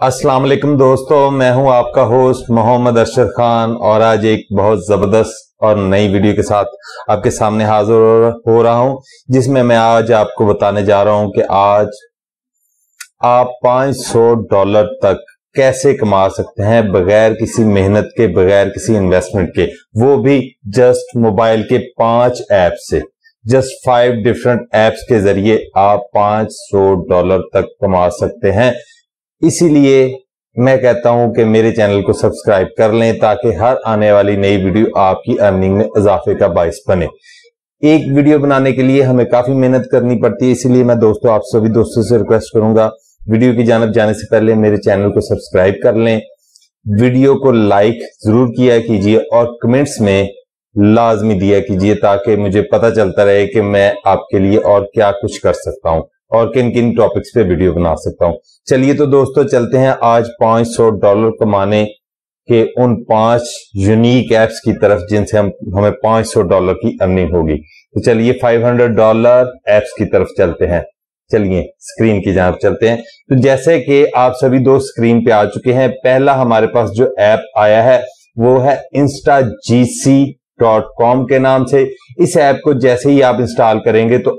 अस्सलाम वालेकुम दोस्तों, मैं हूं आपका होस्ट मोहम्मद अरशद खान और आज एक बहुत जबरदस्त और नई वीडियो के साथ आपके सामने हाजिर हो रहा हूं, जिसमें मैं आज आपको बताने जा रहा हूं कि आज आप $500 तक कैसे कमा सकते हैं बगैर किसी मेहनत के, बगैर किसी इन्वेस्टमेंट के, वो भी जस्ट मोबाइल के 5 ऐप से। जस्ट 5 डिफरेंट ऐप्स के जरिए आप $500 तक कमा सकते हैं। इसीलिए मैं कहता हूं कि मेरे चैनल को सब्सक्राइब कर लें ताकि हर आने वाली नई वीडियो आपकी अर्निंग में इजाफे का बाइस बने। एक वीडियो बनाने के लिए हमें काफी मेहनत करनी पड़ती है, इसीलिए मैं दोस्तों आप सभी दोस्तों से रिक्वेस्ट करूंगा, वीडियो की जानब जाने से पहले मेरे चैनल को सब्सक्राइब कर लें, वीडियो को लाइक जरूर किया कीजिए और कमेंट्स में लाजमी दिया कीजिए ताकि मुझे पता चलता रहे कि मैं आपके लिए और क्या कुछ कर सकता हूं और किन किन टॉपिक्स पे वीडियो बना सकता हूं। चलिए तो दोस्तों चलते हैं आज $500 कमाने के उन 5 यूनिक एप्स की तरफ जिनसे हमें $500 की अर्निंग होगी। तो चलिए $500 एप्स की तरफ चलते हैं। चलिए स्क्रीन की जानिब चलते हैं। तो जैसे कि आप सभी दोस्त स्क्रीन पे आ चुके हैं, पहला हमारे पास जो ऐप आया है वो है instagc.com के नाम से। इस ऐप को जैसे ही आप इंस्टॉल करेंगे तो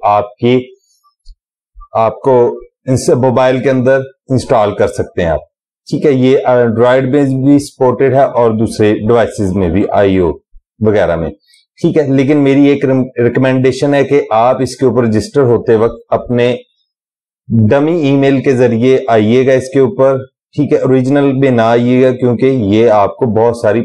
आपको इनसे मोबाइल के अंदर इंस्टॉल कर सकते हैं आप, ठीक है। ये एंड्रॉयड में भी सपोर्टेड है और दूसरे डिवाइसेस में भी, आईओ वगैरह में, ठीक है। लेकिन मेरी एक रिकमेंडेशन है कि आप इसके ऊपर रजिस्टर होते वक्त अपने डमी ईमेल के जरिए आइएगा इसके ऊपर, ठीक है। ओरिजिनल में ना आइएगा क्योंकि ये आपको बहुत सारी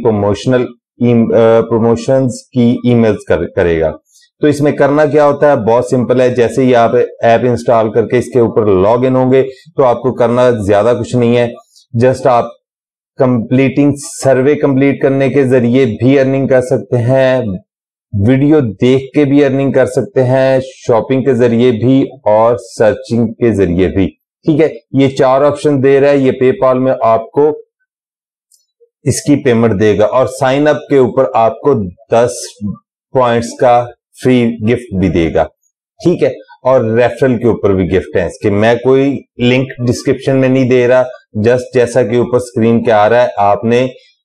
प्रमोशंस की ईमेल्स करेगा। तो इसमें करना क्या होता है, बहुत सिंपल है। जैसे ही आप ऐप इंस्टॉल करके इसके ऊपर लॉग इन होंगे तो आपको करना ज्यादा कुछ नहीं है, जस्ट आप सर्वे कंप्लीट करने के जरिए भी अर्निंग कर सकते हैं, वीडियो देख के भी अर्निंग कर सकते हैं, शॉपिंग के जरिए भी और सर्चिंग के जरिए भी, ठीक है। ये 4 ऑप्शन दे रहा है। ये पेपाल में आपको इसकी पेमेंट देगा और साइन अप के ऊपर आपको 10 पॉइंट्स का फ्री गिफ्ट भी देगा, ठीक है। और रेफरल के ऊपर भी गिफ्ट है इसके। मैं कोई लिंक डिस्क्रिप्शन में नहीं दे रहा, जस्ट जैसा कि ऊपर स्क्रीन के आ रहा है आपने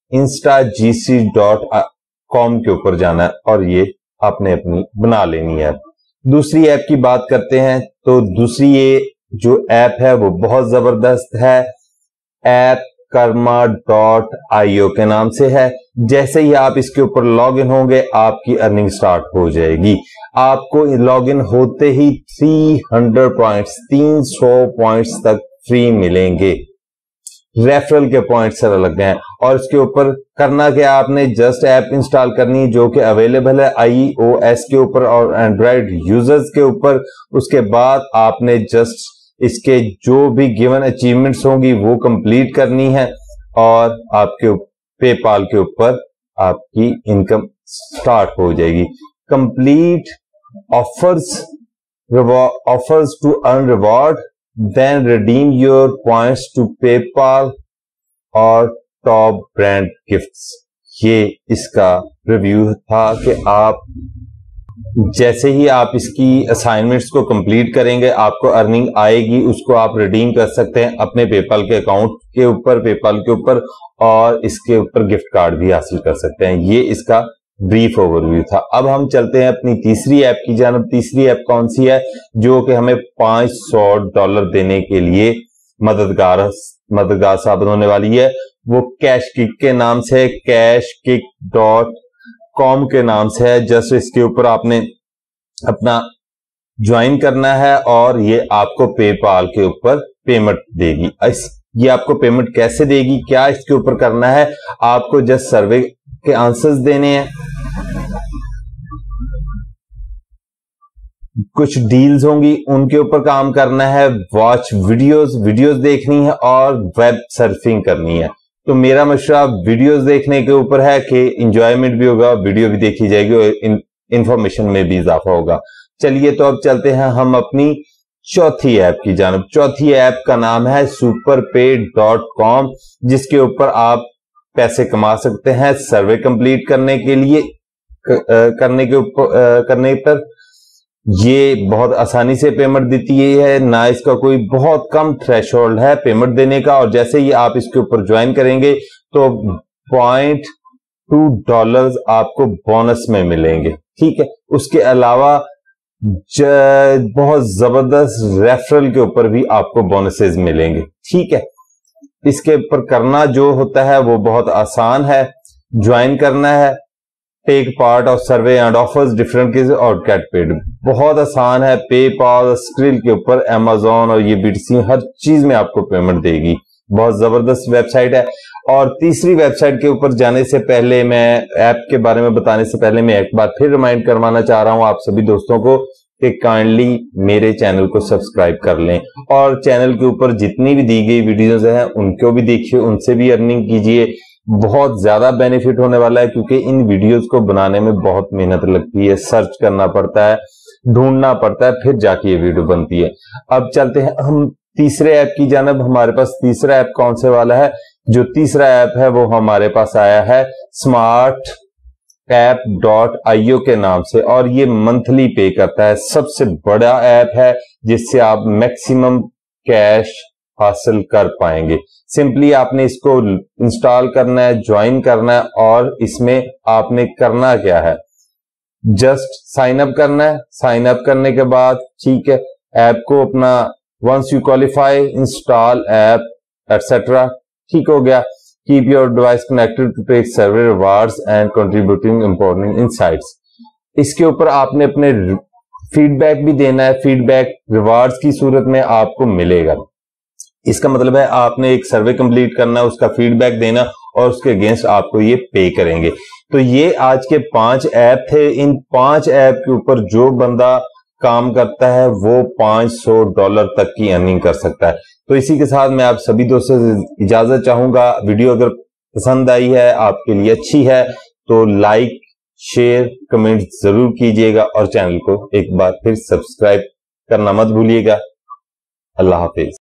instagc.com के ऊपर जाना है और ये आपने अपनी बना लेनी है। दूसरी ऐप की बात करते हैं तो दूसरी ये जो ऐप है वो बहुत जबरदस्त है, ऐप karma.io के नाम से है। जैसे ही आप इसके ऊपर लॉग इन होंगे आपकी अर्निंग स्टार्ट हो जाएगी। आपको लॉग इन होते ही 300 पॉइंट्स तक फ्री मिलेंगे। रेफरल के पॉइंट्स अलग हैं और इसके ऊपर करना क्या, आपने जस्ट ऐप इंस्टॉल करनी जो कि अवेलेबल है iOS के ऊपर और एंड्रॉयड यूजर्स के ऊपर। उसके बाद आपने जस्ट इसके जो भी गिवन अचीवमेंट्स होंगी वो कंप्लीट करनी है और आपके पेपाल के ऊपर आपकी इनकम स्टार्ट हो जाएगी। Complete offers to earn reward, then redeem your points to PayPal और टॉप ब्रांड गिफ्ट्स। ये इसका रिव्यू था कि आप जैसे ही आप इसकी असाइनमेंट्स को कंप्लीट करेंगे आपको अर्निंग आएगी, उसको आप रिडीम कर सकते हैं अपने पेपाल के अकाउंट के ऊपर, पेपाल के ऊपर, और इसके ऊपर गिफ्ट कार्ड भी हासिल कर सकते हैं। ये इसका ब्रीफ ओवरव्यू था। अब हम चलते हैं अपनी तीसरी ऐप की जानब। तीसरी ऐप कौन सी है जो कि हमें $500 देने के लिए मददगार साबित होने वाली है? वो कैशकिक के नाम से, cashkick.com के नाम से है। जस्ट इसके ऊपर आपने अपना ज्वाइन करना है और ये आपको पेपाल के ऊपर पेमेंट देगी। ये आपको पेमेंट कैसे देगी, क्या इसके ऊपर करना है, आपको जस्ट सर्वे के आंसर्स देने हैं, कुछ डील्स होंगी उनके ऊपर काम करना है, वॉच वीडियोस देखनी है और वेब सर्फिंग करनी है। तो मेरा मशवरा वीडियोस देखने के ऊपर है कि इंजॉयमेंट भी होगा, वीडियो भी देखी जाएगी और इंफॉर्मेशन में भी इजाफा होगा। चलिए तो अब चलते हैं हम अपनी चौथी ऐप की जानब। चौथी ऐप का नाम है superpay.com, जिसके ऊपर आप पैसे कमा सकते हैं सर्वे कंप्लीट करने के लिए करने पर یہ بہت آسانی سے پیمنٹ دیتی ہے، نہ اس کا کوئی بہت کم تھریش ہولڈ ہے پیمنٹ دینے کا، اور جیسے ہی آپ اس کے اوپر جوائن کریں گے تو $0.2 آپ کو بونس میں ملیں گے، ٹھیک ہے۔ اس کے علاوہ بہت زبردست ریفرل کے اوپر بھی آپ کو بونسز ملیں گے، ٹھیک ہے۔ اس کے اوپر کرنا جو ہوتا ہے وہ بہت آسان ہے، جوائن کرنا ہے، take part of survey and offers different keys اور گیٹ پیڈ، بہت آسان ہے۔ پے پال، اسکرل کے اوپر Amazon اور یہ BTC ہر چیز میں آپ کو پیمنٹ دے گی، بہت زبردست ویب سائٹ ہے۔ اور تیسری ویب سائٹ کے اوپر جانے سے پہلے، میں ایپ کے بارے میں بتانے سے پہلے میں ایک بار پھر ریمائنڈ کروانا چاہ رہا ہوں آپ سبھی دوستوں کو کہ کائنڈلی میرے چینل کو سبسکرائب کر لیں، اور چینل کے اوپر جتنی بھی دی گئی ویڈیوز ہیں ان کو بھی دیکھیے، ان سے بھی ارننگ کیجیے، بہت زیادہ بینیفٹ ہونے والا ہے، کیونکہ ان ویڈیوز کو بنانے میں بہت محنت لگتی ہے، سرچ کرنا پڑتا ہے، ڈھونڈنا پڑتا ہے، پھر جا کے یہ ویڈیو بنتی ہے۔ اب چلتے ہیں ہم تیسرے ایپ کی جانب۔ ہمارے پاس تیسرا ایپ کون سے والا ہے؟ جو تیسرا ایپ ہے وہ ہمارے پاس آیا ہے smartapp.io کے نام سے، اور یہ منتھلی پے کرتا ہے، سب سے بڑا ایپ ہے جس سے آپ میکسیمم کیش حاصل کر پائیں گے۔ سمپلی آپ نے اس کو انسٹال کرنا ہے، جوائن کرنا ہے، اور اس میں آپ نے کرنا کیا ہے، جسٹ سائن اپ کرنا ہے۔ سائن اپ کرنے کے بعد ٹھیک ہے، ایپ کو اپنا once you qualify install app etcetera, ٹھیک ہو گیا۔ Keep your device connected to take survey rewards and contributing important insights. اس کے اوپر آپ نے اپنے فیڈ بیک بھی دینا ہے، فیڈ بیک ریوارڈز کی صورت میں آپ کو ملے گا۔ اس کا مطلب ہے آپ نے ایک سروے کمپلیٹ کرنا، اس کا فیڈ بیک دینا، اور اس کے اگینسٹ آپ کو یہ پے کریں گے۔ تو یہ آج کے 5 ایپ تھے۔ ان 5 ایپ کے اوپر جو بندہ کام کرتا ہے وہ $500 تک کی ارننگ کر سکتا ہے۔ تو اسی کے ساتھ میں آپ سبھی دوستوں سے اجازت چاہوں گا۔ ویڈیو اگر پسند آئی ہے، آپ کے لیے اچھی ہے، تو لائک، شیئر، کمنٹ ضرور کیجیے گا، اور چینل کو ایک بار پھر سبسکرائب کرنا مت بھولیے گا۔ اللہ حافظ۔